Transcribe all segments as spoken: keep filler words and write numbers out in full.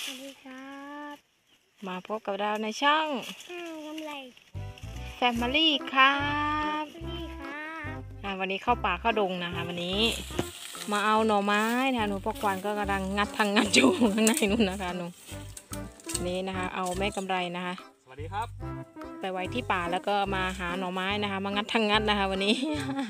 วัสดีครับมาพบกับเราในช่องกำไร Family ครับนี่ครับวันนี้เข้าป่าเข้าดงนะคะวันนี้มาเอาหน่อไม้นะคะหนูพ่อควันก็กำลังงัดทางงัดอยู่ข้างในนู่นนะคะหนูนี้นะคะเอาแม่กำไรนะคะสวัสดีครับไปไว้ที่ป่าแล้วก็มาหาหน่อไม้นะคะมางัดทางงัดนะคะวันนี้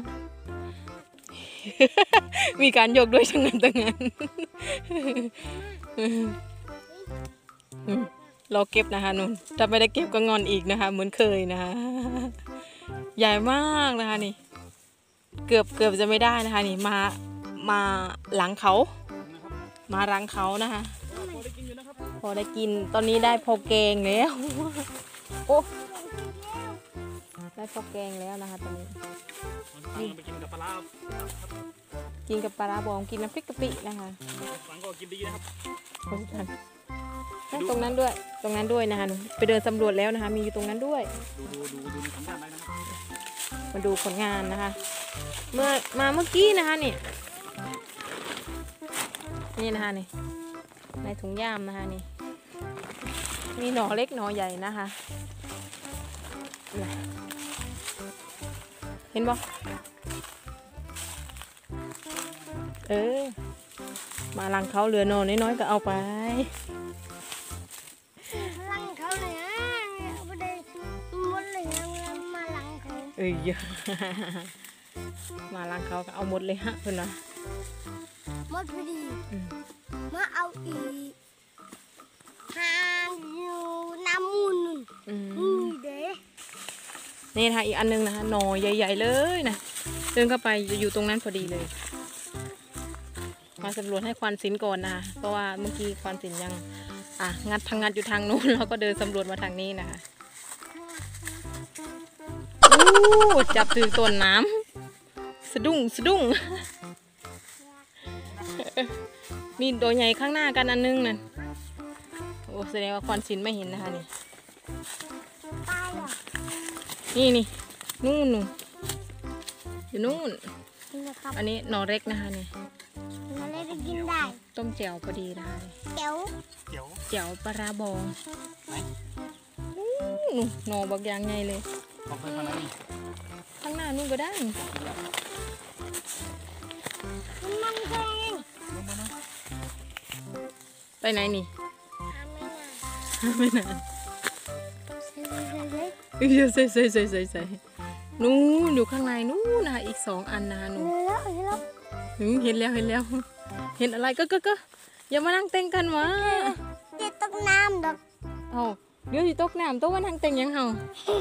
มีการยกด้วยทางงัดทางงัด เราเก็บนะคะนุ่นถ้าไม่ได้เก็บก็งอนอีกนะคะเหมือนเคยนะคะใหญ่มากนะคะนี่เกือบเกือบจะไม่ได้นะคะนี่มามาหลังเขามารังเขานะคะพอได้กินตอนนี้ได้พอแกงแล้วโอ้ได้พอแกงแล้วนะคะตอนนี้ไปกินกับปลากินกับปลาบองกินน้ำพริกกะปินะคะหลังก็กินดีนะครับตรงนั้นด้วยตรงนั้นด้วยนะคะไปเดินสำรวจแล้วนะคะมีอยู่ตรงนั้นด้วยดูดูดูดูผลงานได้นะครับมาดูผลงานนะคะเมื่อมาเมื่อกี้นะคะนี่นี่นะคะนี่ในถุงย่ามนะคะนี่มีหน่อเล็กหน่อใหญ่นะคะเห็นบ่เออมาลังเขาเหลือหน่อน้อยๆก็เอาไปลังเขาเลยนะไม่ได้หมดเลยมาลังเขาเอ้ยมาลังเขาก็เอาหมดเลยฮะเพื่อนนะหมดพอดีมาเอาอีกหางอยู่น้ำมูลนี่เด้นี่ค่ะอีกอันนึงนะคะหน่อใหญ่ๆเลยนะเดินเข้าไปอยู่ตรงนั้นพอดีเลยมาสำรวจให้ควันสินก่อนนะเพราะว่าเมื่อกี้ควันสินยังอ่ะงัดทางงัดอยู่ทางนู้นเราก็เดินสำรวจมาทางนี้นะคะอู้จับถือต้นน้ำสะดุ้งสะดุ้งมีตัวใหญ่ข้างหน้ากันอันนึงนั่นโอ้แสดงว่าควันสินไม่เห็นนะคะนี่นี่นี่นู่นนู่นอยู่นู่นอันนี้หน่อเล็กนะคะนี่หน่อเล็กไปกินได้ต้มแจ่วพอดีนะคะแจ่วแจ่วแจ่วปลาบองหน่อบักยางไงเลยข้างหน้านู่นก็ได้ไปไหนนี่ไม่นานใส่ใส่ใส่ใส่ใส่นู่นอยู่ข้างในนู่นนะคะอีกสองอันนะคะนู่นเห็นแล้วเห็นแล้วเห็นอะไรก็ก็ก็อย่ามานั่งเต้นกันวะเดี๋ยวตกน้ำดอกเอาเดี๋ยวจะตกน้ำโต๊ะมานั่งเต้นยังเหรอ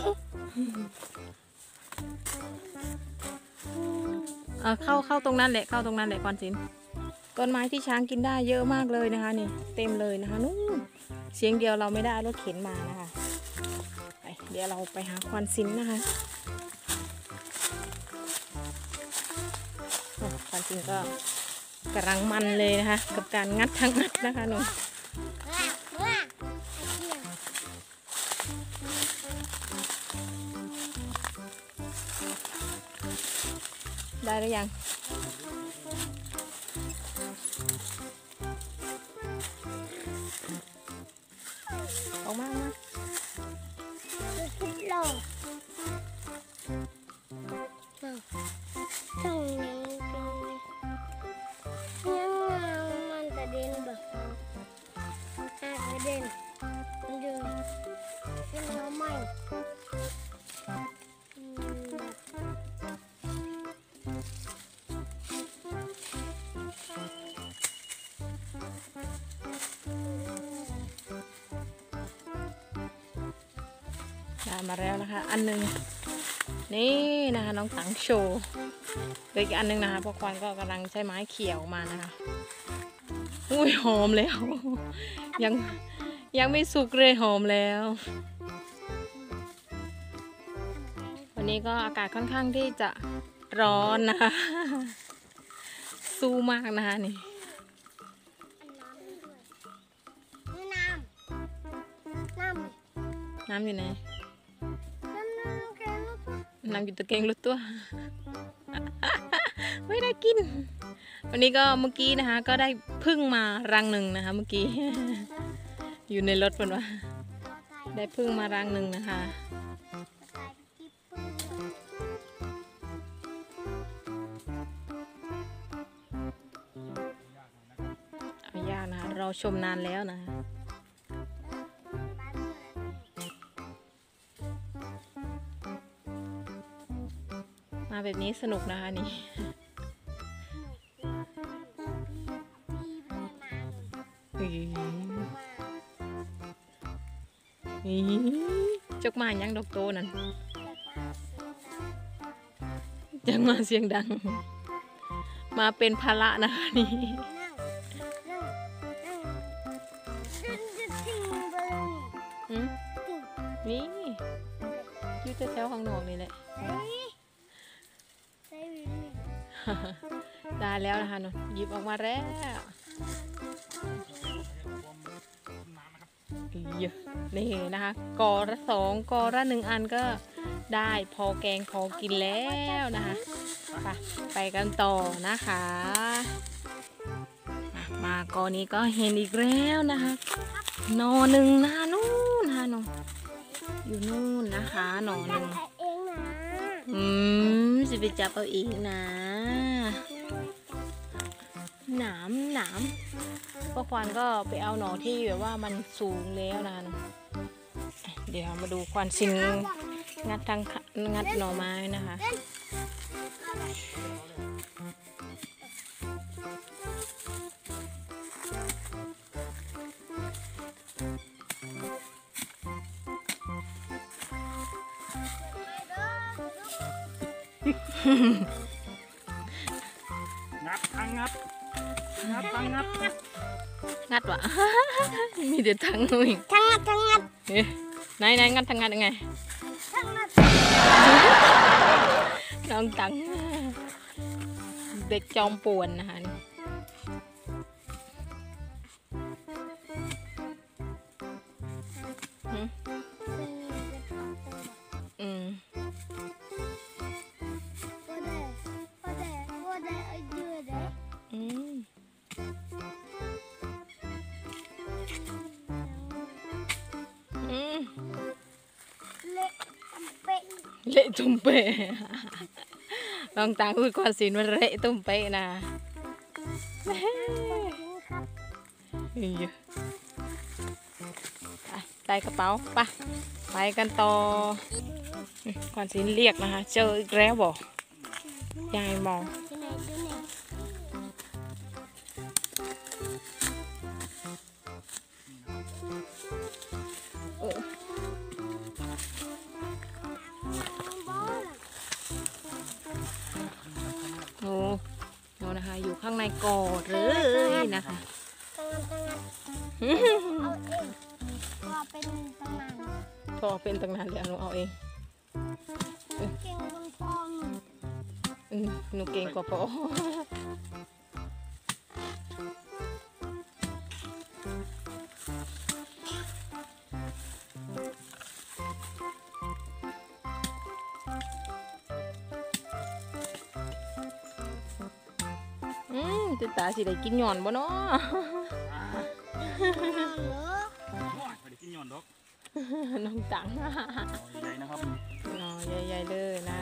เออเข้าเข้าตรงนั้นแหละเข้าตรงนั้นแหละก่อนสินต้นไม้ที่ช้างกินได้เยอะมากเลยนะคะนี่เต็มเลยนะคะนู่นเสียงเดียวเราไม่ได้รถเข็นมานะคะไปเดี๋ยวเราไปหาควันสินนะคะควันสินก็กำลังมันเลยนะคะกับการงัดทั้งงัดนะคะหนูได้หรือยังออกมามาคิดโลช่องนี้ยังมันกระเด็นแบบกระเด็นมันเดินเป็นน้ำใหม่มาแล้วนะคะอันหนึ่งนี่นะคะน้องตังโชว์เลยอีกอันหนึ่งนะคะพวกควันก็กำลังใช้ไม้เขี่ยวมานะคะอุ้ยหอมแล้วยังยังไม่สุกเลยหอมแล้ววันนี้ก็อากาศค่อนข้างที่จะร้อนนะคะสู้มากนะคะนี่น้ำน้ำน้ำอยู่ไหนน้ำอยู่ตะเกียงรถตัว ไม่ได้กินวันนี้ก็เมื่อกี้นะคะก็ได้พึ่งมารังหนึ่งนะคะเมื่อกี้อยู่ในรถเป็นวะได้พึ่งมารังหนึ่งนะคะเอายากนะคะเราชมนานแล้วนะคะมาแบบนี้สนุกนะคะนี่จกมายังดอกโตนั่นจังมาเสียงดังมาเป็นภาระนะคะนี่นี่อยู่แถวๆข้างนอกนี่แหละได้แล้วนะคะหนูหยิบออกมาแล้วนี่นะคะกอละสองกอละหนึ่งอันก็ได้พอแกงพอกินแล้วนะคะไปไปกันต่อนะคะมากอนี้ก็เห็นอีกแล้วนะคะหนอหนึ่งนะนู่นนะคะหนออยู่นู่นนะคะหนอหนึ่งอืมจะไปจับเอาอีกนะหนามหนามพ่อควานก็ไปเอาหนอที่แบบว่ามันสูงแล้วนะเดี๋ยวมาดูควานซิงงัดทางงัดหน่อไม้นะคะงัดทางงัดงัดทางงัดงัดวะ มีเดี๋ยวทางนู้นทางงัดทางงัดไหนไหนงัดทางงัดยังไงทางงัดน้องตังเด็กจอมป่วนนะคะนี่อืมอืมอืมเละตุ้มเป๊ะเละตุ้มเป๊ะลองตังพูดความสินมันเละตุ้มเป๊ะนะใส่กระเป๋าไปไปกันต่อความสินเรียกนะคะเจออีกแล้วบอกยายมองโอ้โหนะคะอยู่ข้างในกอดเลยนะคะเอาเองพอเป็นตั้งนานพอเป็นตั้งนานเดี๋ยวหนูเอาเองเก่งบางพอหนูเก่งกว่าพ่ออืมติดตาสิได้กินหย่อนบ่เนาะไม่ได้กินย้อนดอกน้องตังใหญ่นะครับหน่อใหญ่ๆเลยนะ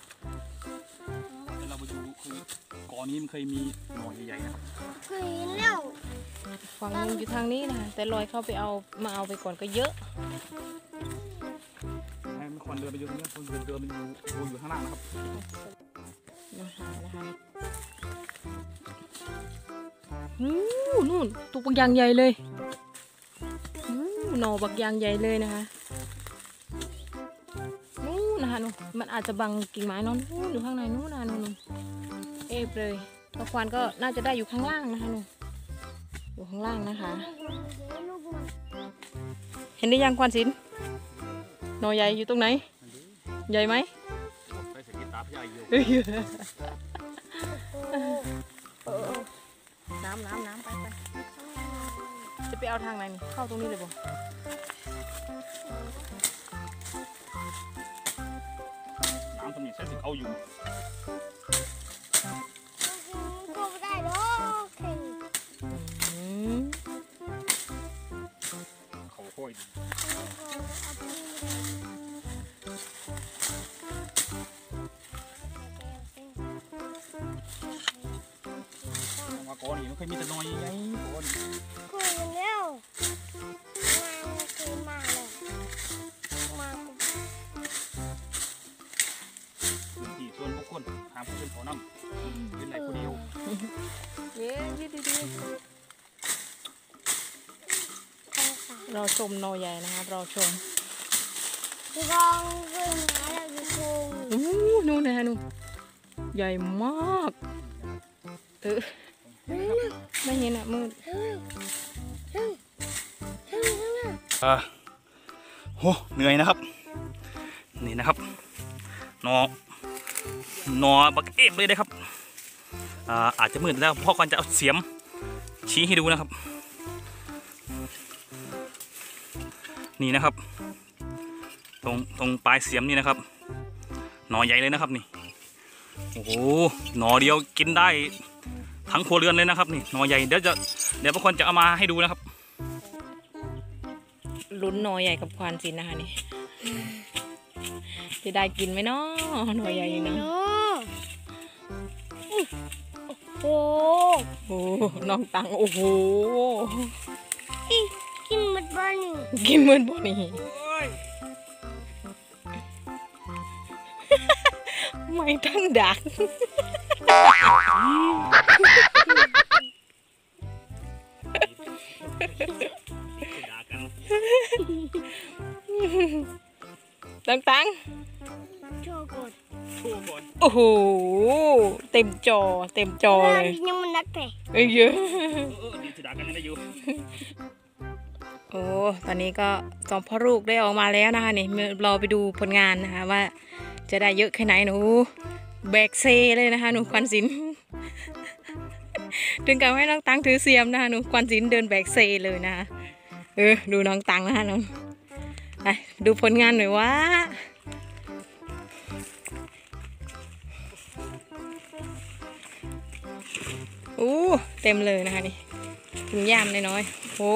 เราไปดูคือก่อนนี้มันเคยมีหน่อใหญ่ๆนะครับเคยแล้วฝั่งนึงอยู่ทางนี้นะคะแต่ลอยเข้าไปเอามาเอาไปก่อนก็เยอะให้มันควันเดินไปอยู่ตรงนี้คนเดินเดินมันอยู่อยู่ข้างล่างนะครับมาหานะคะนู่นนู่นตุกบักยางใหญ่เลยหน่อบักยางใหญ่เลยนะคะนู่นนะคะนู่นมันอาจจะบังกิ่งไม้นอนนู่นอยู่ข้างในนู่นนะนู่นเอฟเลยตะควันก็น่าจะได้อยู่ข้างล่างนะคะนู่นอยู่ข้างล่างนะคะเห็นได้ยังควันสินหน่อใหญ่อยู่ตรงไหนใหญ่ไหมไปเสกิตาพี่ใหญ่อยู่น้ำน้ำน้ำไปไปจะไปเอาทางไหนนี่เข้าตรงนี้เลยบ่น้ำตรงนี้ใช้สิเอาอยู่ก็ได้หรอกเคยมีแต่หน่อยใหญ่ๆก่อนคุยเร็วมาคุยมาเลยมาที่ส่วนพวกคนหาผู้เป็นขอนำเป็นไหนคนเดียวเย้ยืดดีเราชมนอใหญ่นะครับเราชมลองคุยมาแล้วดูคุยอู้นู่นนะฮะนู่นใหญ่มากเออไม่เห็นอ่ะมืดอ่าโหเหนื่อยนะครับนี่นะครับนอนอบักเอฟเลยนะครับอ่าอาจจะมืดแล้วพ่อก่อนจะเอาเสียมชี้ให้ดูนะครับนี่นะครับตรงตรงปลายเสียมนี่นะครับหนอใหญ่เลยนะครับนี่โอ้โหหนอเดียวกินได้ทั้งครัวเรือนเลยนะครับนี่หนอใหญ่เดี๋ยวจะเดี๋ยวพ่อก่อนจะเอามาให้ดูนะครับลุ้นนอใหญ่กับควานสินนะคะนี่จะได้กินไหมเนาะนอใหญ่เนาะโอ้โอ้น้องตังโอ้โหอีกินมันบ้านี่กินเหมือนบ่นี่ไม่ตั้งดักตังตังโชว์ก่อนโอ้โหเต็มจอเต็มจอเลยยังมันนักแต่เอ้ยเยอะเออดีจะด่ากันได้อยู่โอ้ตอนนี้ก็สองพ่อลูกได้ออกมาแล้วนะคะนี่รอไปดูผลงานนะคะว่าจะได้เยอะแค่ไหนหนูแบกเซเลยนะคะหนูควันสินถึงกับให้น้องตังถือเสียมนะคะหนูควันสินเดินแบกเซเลยนะคะเออดูน้องตังนะคะน้องไปดูผลงานหน่อยว่าอู้เต็มเลยนะคะนี่ถุงย่ามน้อยๆโอ้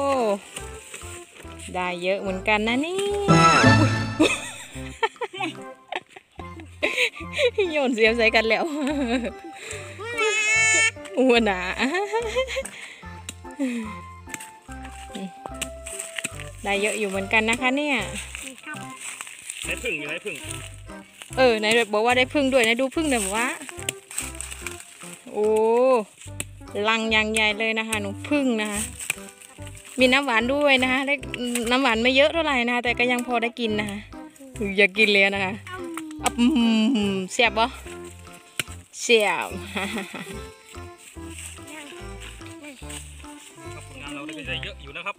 ได้เยอะเหมือนกันนะนี่โยนเสียมใส่กันแล้วอ้วนอ่ะได้เยอะอยู่เหมือนกันนะคะเนี่ยได้พึ่งอยู่ได้พึ่งเออไหนบอกว่าได้พึ่งด้วยไหนดูพึ่งหน่อยบอกว่าโอ้ลังยังใหญ่เลยนะคะหนูพึ่งนะคะมีน้ำหวานด้วยนะคะได้น้ำหวานไม่เยอะเท่าไหร่นะคะแต่ก็ยังพอได้กินนะคะอยากกินเลยนะคะอืมเสียบปะเสียบผลงานเราได้เยอะอยู่นะครับ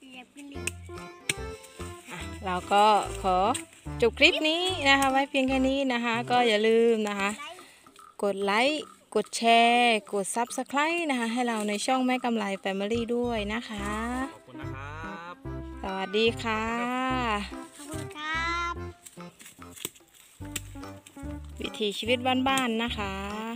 เราก็ขอจบคลิปนี้นะคะไว้เพียงแค่นี้นะคะก็อย่าลืมนะคะกดไลค์กดแชร์กด ซับสไครบ์ นะคะให้เราในช่องแม่กำไรแฟมิลี่ด้วยนะคะขอบคุณนะครับสวัสดีค่ะขอบคุณครับวิถีชีวิตบ้านๆนะคะ